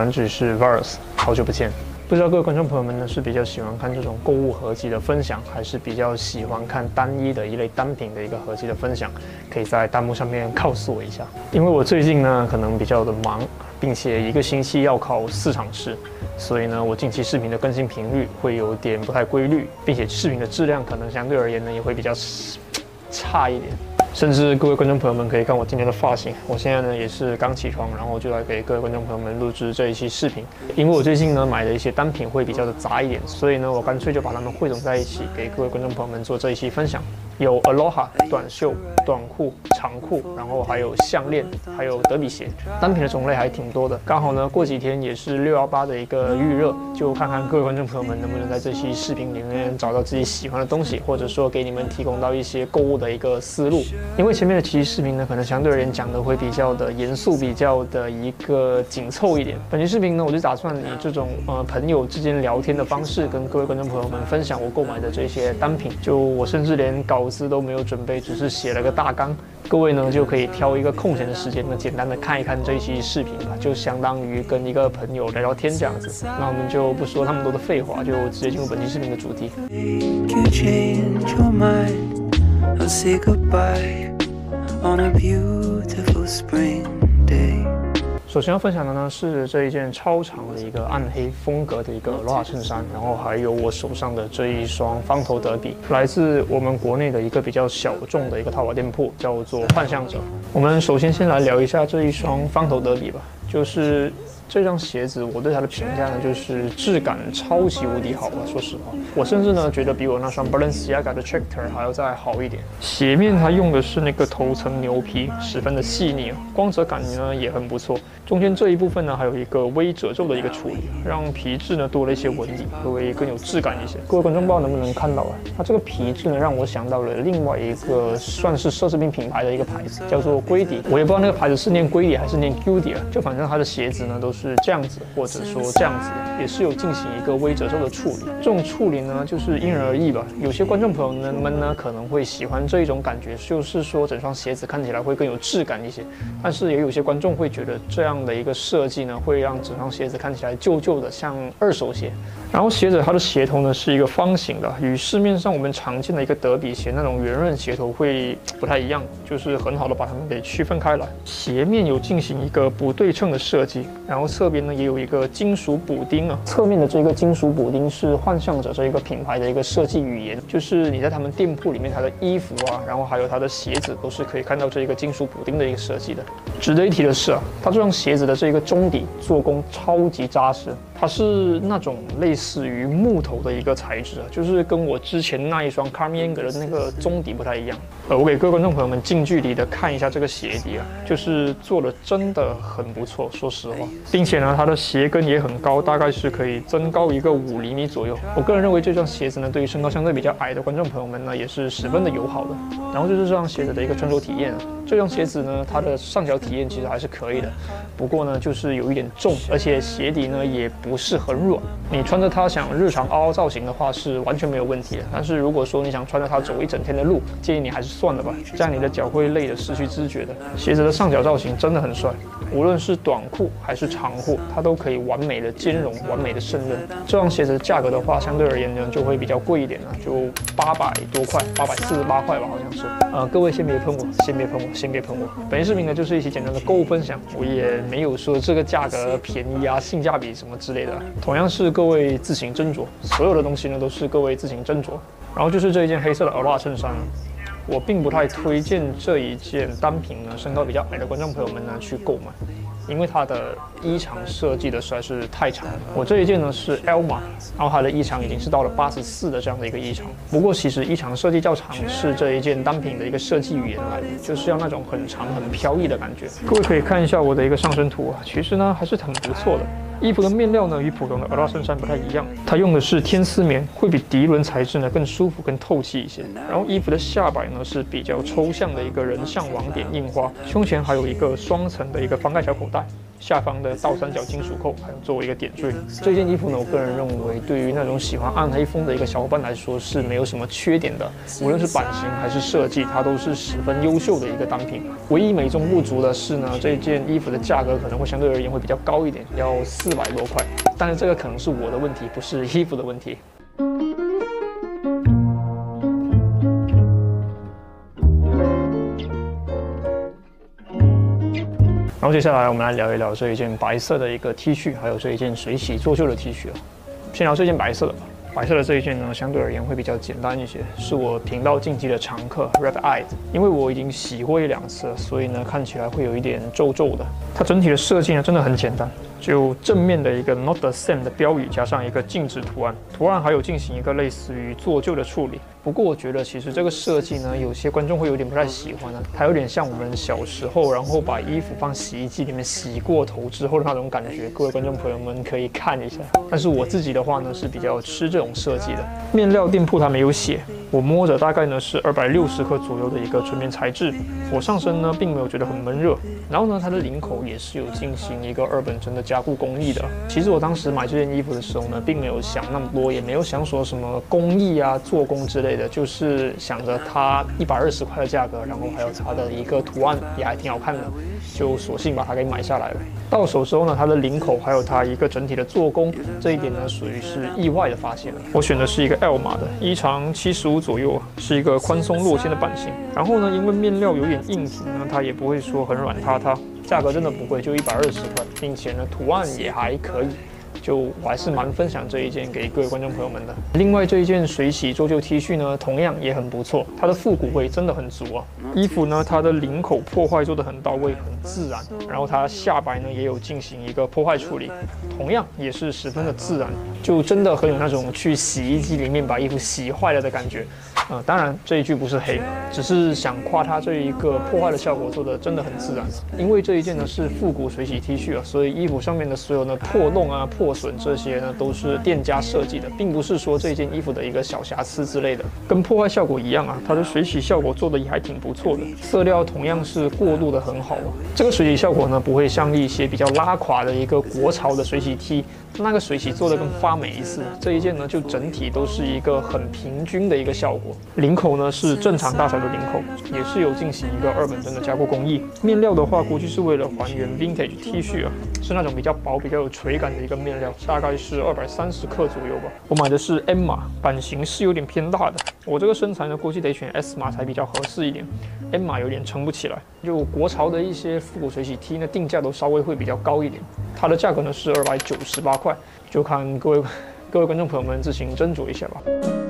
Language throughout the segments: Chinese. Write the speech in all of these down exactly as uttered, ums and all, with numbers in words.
这里是 Varus， 好久不见。不知道各位观众朋友们呢是比较喜欢看这种购物合集的分享，还是比较喜欢看单一的一类单品的一个合集的分享？可以在弹幕上面告诉我一下。因为我最近呢可能比较的忙，并且一个星期要考四场试，所以呢我近期视频的更新频率会有点不太规律，并且视频的质量可能相对而言呢也会比较差一点。 甚至各位观众朋友们可以看我今天的发型，我现在呢也是刚起床，然后就来给各位观众朋友们录制这一期视频。因为我最近呢买的一些单品会比较的杂一点，所以呢我干脆就把它们汇总在一起，给各位观众朋友们做这一期分享。有 Aloha 短袖、短裤、长裤，然后还有项链，还有德比鞋，单品的种类还挺多的。刚好呢过几天也是六一八的一个预热，就看看各位观众朋友们能不能在这期视频里面找到自己喜欢的东西，或者说给你们提供到一些购物的一个思路。 因为前面的几期视频呢，可能相对而言讲的会比较的严肃，比较的一个紧凑一点。本期视频呢，我就打算以这种呃朋友之间聊天的方式，跟各位观众朋友们分享我购买的这些单品。就我甚至连稿子都没有准备，只是写了个大纲。各位呢就可以挑一个空闲的时间呢，简单的看一看这一期视频吧，就相当于跟一个朋友聊聊天这样子。那我们就不说那么多的废话，就直接进入本期视频的主题。 I'll say goodbye on a beautiful spring day. 首先要分享的呢是这一件超长的一个暗黑风格的一个 Aloha 衬衫，然后还有我手上的这一双方头德比，来自我们国内的一个比较小众的一个淘宝店铺，叫做幻象者。我们首先先来聊一下这一双方头德比吧，就是。 这双鞋子，我对它的评价呢，就是质感超级无敌好吧。说实话，我甚至呢觉得比我那双 Balenciaga 的 Tractor 还要再好一点。鞋面它用的是那个头层牛皮，十分的细腻啊，光泽感呢也很不错。中间这一部分呢还有一个微褶皱的一个处理，让皮质呢多了一些纹理，会更有质感一些。各位观众不知道能不能看到啊？它这个皮质呢让我想到了另外一个算是奢侈品品牌的一个牌子，叫做龟迪。我也不知道那个牌子是念龟迪还是念 Gucci 啊，就反正它的鞋子呢都是。 是这样子，或者说这样子，也是有进行一个微褶皱的处理。这种处理呢，就是因人而异吧。有些观众朋友们呢，可能会喜欢这一种感觉，就是说整双鞋子看起来会更有质感一些。但是也有些观众会觉得这样的一个设计呢，会让整双鞋子看起来旧旧的，像二手鞋。然后鞋子它的鞋头呢是一个方形的，与市面上我们常见的一个德比鞋那种圆润鞋头会不太一样，就是很好的把它们给区分开来。鞋面有进行一个不对称的设计，然后。 侧边呢也有一个金属补丁啊，侧面的这个金属补丁是幻象者这一个品牌的一个设计语言，就是你在他们店铺里面，它的衣服啊，然后还有它的鞋子都是可以看到这一个金属补丁的一个设计的。值得一提的是啊，它这双鞋子的这个中底做工超级扎实，它是那种类似于木头的一个材质啊，就是跟我之前那一双 Carminger 的那个中底不太一样。呃，我给各位观众朋友们近距离的看一下这个鞋底啊，就是做的真的很不错，说实话。 并且呢，它的鞋跟也很高，大概是可以增高一个五厘米左右。我个人认为这双鞋子呢，对于身高相对比较矮的观众朋友们呢，也是十分的友好的。然后就是这双鞋子的一个穿着体验啊，这双鞋子呢，它的上脚体验其实还是可以的，不过呢，就是有一点重，而且鞋底呢也不是很软。你穿着它想日常凹凹造型的话是完全没有问题的。但是如果说你想穿着它走一整天的路，建议你还是算了吧，这样你的脚会累得失去知觉的。鞋子的上脚造型真的很帅，无论是短裤还是长裤，它都可以完美的兼容，完美的胜任。这双鞋子的价格的话，相对而言呢就会比较贵一点了，就八百多块，八百四十八块吧，好像是。呃，各位先别喷我，先别喷我，先别喷我。本期视频呢就是一期简单的购物分享，我也没有说这个价格便宜啊、性价比什么之类的，同样是各位自行斟酌。所有的东西呢都是各位自行斟酌。然后就是这一件黑色的 Aloha 衬衫。 我并不太推荐这一件单品呢，身高比较矮的观众朋友们呢去购买，因为它的衣长设计的实在是太长了。我这一件呢是 L 码，然后它的衣长已经是到了八十四的这样的一个衣长。不过其实衣长设计较长是这一件单品的一个设计语言来的，就是要那种很长很飘逸的感觉。各位可以看一下我的一个上身图啊，其实呢还是很不错的。 衣服的面料呢与普通的 Aloha 衬衫不太一样，它用的是天丝棉，会比涤纶材质呢更舒服、更透气一些。然后衣服的下摆呢是比较抽象的一个人像网点印花，胸前还有一个双层的一个翻盖小口袋。 下方的倒三角金属扣，还有作为一个点缀。这件衣服呢，我个人认为对于那种喜欢暗黑风的一个小伙伴来说是没有什么缺点的，无论是版型还是设计，它都是十分优秀的一个单品。唯一美中不足的是呢，这件衣服的价格可能会相对而言会比较高一点，要四百多块。但是这个可能是我的问题，不是衣服的问题。然后接下来我们来聊一聊这一件白色的一个 T 恤，还有这一件水洗做旧的 T 恤。先聊这件白色的吧。白色的这一件呢，相对而言会比较简单一些，是我频道竞技的常客 Red Eyed。因为我已经洗过一两次了，所以呢看起来会有一点皱皱的。它整体的设计呢真的很简单，就正面的一个 Not the Same 的标语，加上一个静止图案，图案还有进行一个类似于做旧的处理。不过我觉得其实这个设计呢，有些观众会有点不太喜欢呢，它有点像我们小时候，然后把衣服放洗衣机里面洗过头之后的那种感觉。各位观众朋友们可以看一下。但是我自己的话呢，是比较吃这种设计的。面料店铺它没有写，我摸着大概呢是二百六十克左右的一个纯棉材质，我上身呢并没有觉得很闷热。然后呢，它的领口也是有进行一个二本针的加固工艺的。其实我当时买这件衣服的时候呢，并没有想那么多，也没有想说什么工艺啊、做工之类的，就是想着它一百二十块的价格，然后还有它的一个图案也还挺好看的，就索性把它给买下来了。到手之后呢，它的领口还有它一个整体的做工，这一点呢属于是意外的发现。我选的是一个 L 码的，衣长七十五左右，是一个宽松落肩的版型。然后呢，因为面料有点硬挺呢，它也不会说很软塌塌。价格真的不贵，就一百二十块，并且呢，图案也还可以。就我还是蛮分享这一件给各位观众朋友们的。另外这一件水洗做旧 T 恤呢，同样也很不错，它的复古味真的很足啊。衣服呢，它的领口破坏做得很到位，很自然，然后它下摆呢也有进行一个破坏处理，同样也是十分的自然，就真的很有那种去洗衣机里面把衣服洗坏了的感觉。呃，当然这一句不是黑，只是想夸它这一个破坏的效果做的真的很自然。因为这一件呢是复古水洗 T 恤啊，所以衣服上面的所有的破洞啊、破损这些呢都是店家设计的，并不是说这件衣服的一个小瑕疵之类的。跟破坏效果一样啊，它的水洗效果做的也还挺不错的，色料同样是过渡的很好啊。这个水洗效果呢不会像一些比较拉垮的一个国潮的水洗 T， 那个水洗做的更发霉一次。这一件呢就整体都是一个很平均的一个效果。领口呢是正常大小的领口，也是有进行一个二本针的加固工艺。面料的话，估计是为了还原 Vintage T 恤啊，是那种比较薄、比较有垂感的一个面料，大概是二百三十克左右吧。我买的是 M 码，版型是有点偏大的。我这个身材呢，估计得选 S 码才比较合适一点 ，M 码有点撑不起来。就国潮的一些复古水洗 T 呢，定价都稍微会比较高一点，它的价格呢是二百九十八块，就看各位各位观众朋友们自行斟酌一下吧。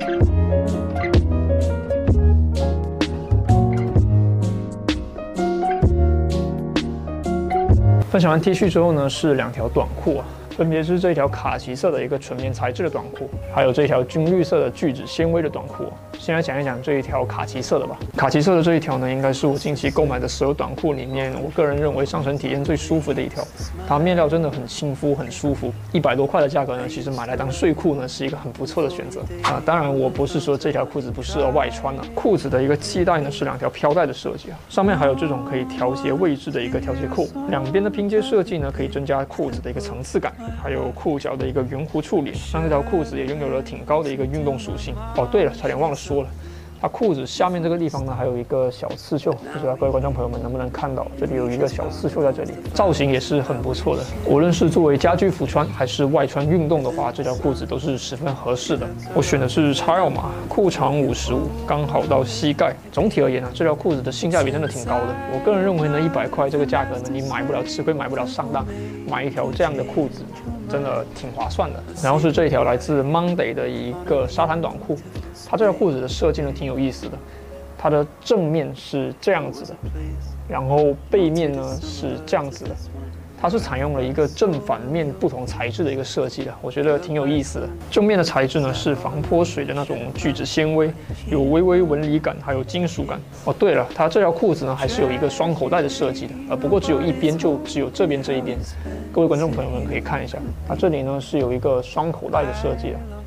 分享完 T 恤之后呢，是两条短裤啊，分别是这一条卡其色的一个纯棉材质的短裤，还有这一条军绿色的聚酯纤维的短裤。先来讲一讲这一条卡其色的吧。卡其色的这一条呢，应该是我近期购买的所有短裤里面，我个人认为上身体验最舒服的一条。它面料真的很亲肤，很舒服。一百多块的价格呢，其实买来当睡裤呢是一个很不错的选择啊。当然，我不是说这条裤子不适合外穿啊。裤子的一个系带呢是两条飘带的设计啊，上面还有这种可以调节位置的一个调节扣，两边的拼接设计呢可以增加裤子的一个层次感，还有裤脚的一个圆弧处理，让这条裤子也拥有了挺高的一个运动属性。哦，对了，差点忘了说了。它裤子下面这个地方呢，还有一个小刺绣，不知道各位观众朋友们能不能看到，这里有一个小刺绣在这里，造型也是很不错的。无论是作为家居服穿，还是外穿运动的话，这条裤子都是十分合适的。我选的是 X L 码，裤长五十五，刚好到膝盖。总体而言呢，这条裤子的性价比真的挺高的。我个人认为呢，一百块这个价格呢，你买不了吃亏，买不了上当，买一条这样的裤子真的挺划算的。然后是这一条来自 Monday 的一个沙滩短裤。它这条裤子的设计呢挺有意思的，它的正面是这样子的，然后背面呢是这样子的，它是采用了一个正反面不同材质的一个设计的，我觉得挺有意思的。正面的材质呢是防泼水的那种聚酯纤维，有微微纹理感，还有金属感。哦，对了，它这条裤子呢还是有一个双口袋的设计的，呃，不过只有一边，就只有这边这一边。各位观众朋友们可以看一下，它这里呢是有一个双口袋的设计的。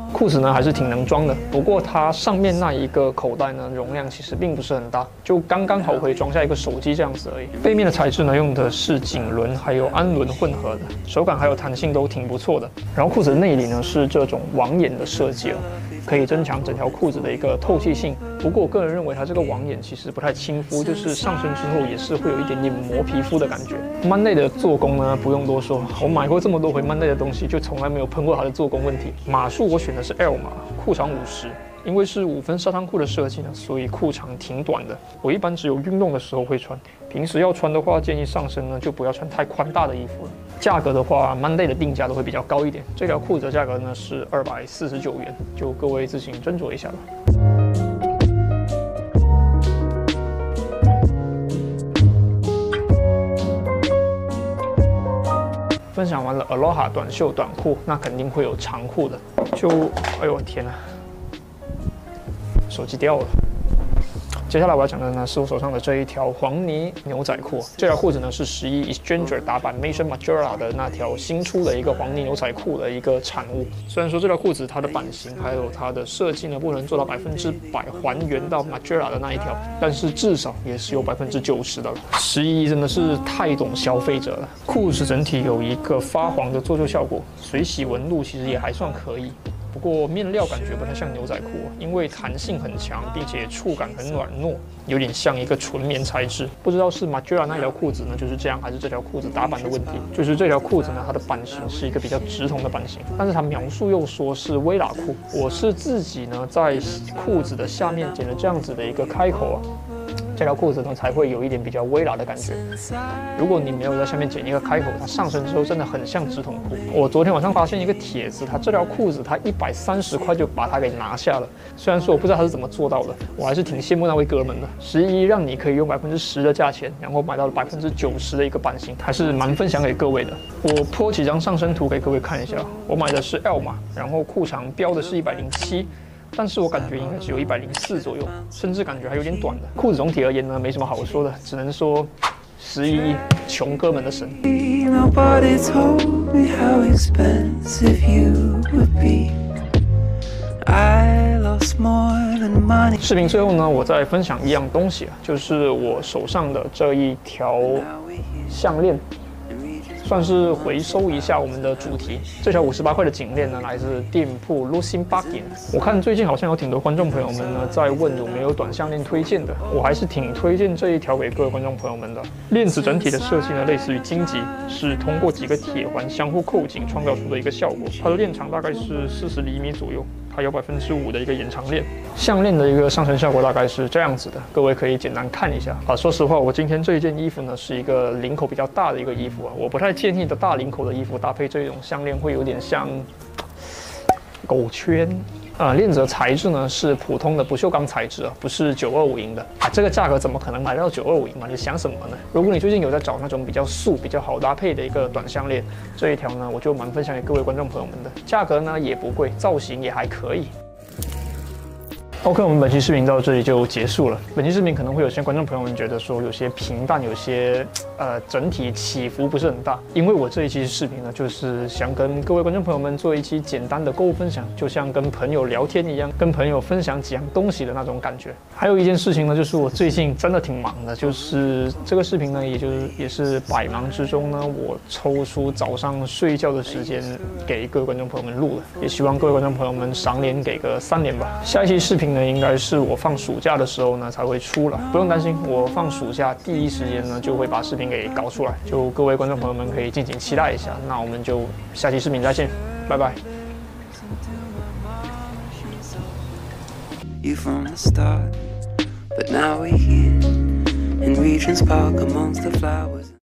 裤子呢还是挺能装的，不过它上面那一个口袋呢容量其实并不是很大，就刚刚好可以装下一个手机这样子而已。背面的材质呢用的是锦纶还有氨纶混合的，手感还有弹性都挺不错的。然后裤子的内里呢是这种网眼的设计哦。 可以增强整条裤子的一个透气性，不过我个人认为它这个网眼其实不太亲肤，就是上身之后也是会有一点点磨皮肤的感觉。Monday 的做工呢，不用多说，我买过这么多回 Monday 的东西，就从来没有碰过它的做工问题。码数我选的是 L 码，裤长五十。 因为是五分沙滩裤的设计呢，所以裤长挺短的。我一般只有运动的时候会穿，平时要穿的话，建议上身呢就不要穿太宽大的衣服了。价格的话 ，Monday 的定价都会比较高一点。这条裤子的价格呢是二百四十九元，就各位自行斟酌一下吧。 分享完了 Aloha 短袖短裤，那肯定会有长裤的。就，哎呦我天哪！ 手机掉了。接下来我要讲的呢，是我手上的这一条黄呢牛仔裤。这条裤子呢是十一 Exchanger 打版 Maison Margiela 的那条新出的一个黄呢牛仔裤的一个产物。虽然说这条裤子它的版型还有它的设计呢，不能做到百分之百还原到 Margiela 的那一条，但是至少也是有百分之九十的了。十一真的是太懂消费者了。裤子整体有一个发黄的做旧效果，水洗纹路其实也还算可以。 不过面料感觉不太像牛仔裤，因为弹性很强，并且触感很软糯，有点像一个纯棉材质。不知道是 Margiela 那条裤子呢就是这样，还是这条裤子打版的问题？就是这条裤子呢，它的版型是一个比较直筒的版型，但是它描述又说是微喇裤。我是自己呢在裤子的下面剪了这样子的一个开口啊。 这条裤子呢才会有一点比较微喇的感觉。如果你没有在下面剪一个开口，它上身之后真的很像直筒裤。我昨天晚上发现一个帖子，它这条裤子它一百三十块就把它给拿下了。虽然说我不知道他是怎么做到的，我还是挺羡慕那位哥们的。十一让你可以用百分之十的价钱，然后买到了百分之九十的一个版型，还是蛮分享给各位的。我po几张上身图给各位看一下。我买的是 L 码，然后裤长标的是一百零七。 但是我感觉应该只有一百零四左右，甚至感觉还有点短的。裤子总体而言呢，没什么好说的，只能说十一穷哥们的神。视频最后呢，我再分享一样东西啊，就是我手上的这一条项链。 算是回收一下我们的主题。这条五十八块的颈链呢，来自店铺 Lucien Bargain。我看最近好像有挺多观众朋友们呢在问有没有短项链推荐的，我还是挺推荐这一条给各位观众朋友们的。链子整体的设计呢，类似于荆棘，是通过几个铁环相互扣紧创造出的一个效果。它的链长大概是四十厘米左右。 它有百分之五的一个延长链，项链的一个上身效果大概是这样子的，各位可以简单看一下啊。说实话，我今天这一件衣服呢是一个领口比较大的一个衣服啊，我不太建议的大领口的衣服搭配这种项链会有点像狗圈。 呃，链子的材质呢是普通的不锈钢材质啊，不是九二五银的啊。这个价格怎么可能买到九二五银嘛？你想什么呢？如果你最近有在找那种比较素、比较好搭配的一个短项链，这一条呢我就蛮分享给各位观众朋友们的。价格呢也不贵，造型也还可以。 OK， 我们本期视频到这里就结束了。本期视频可能会有些观众朋友们觉得说有些平淡，有些呃整体起伏不是很大。因为我这一期视频呢，就是想跟各位观众朋友们做一期简单的购物分享，就像跟朋友聊天一样，跟朋友分享几样东西的那种感觉。还有一件事情呢，就是我最近真的挺忙的，就是这个视频呢，也就是也是百忙之中呢，我抽出早上睡觉的时间给各位观众朋友们录了。也希望各位观众朋友们赏脸给个三连吧。下一期视频呢，应该是我放暑假的时候呢才会出了，不用担心，我放暑假第一时间呢就会把视频给搞出来，就各位观众朋友们可以敬请期待一下。那我们就下期视频再见，拜拜。You from the start, but now we're here in Regent's Park amongst the flowers.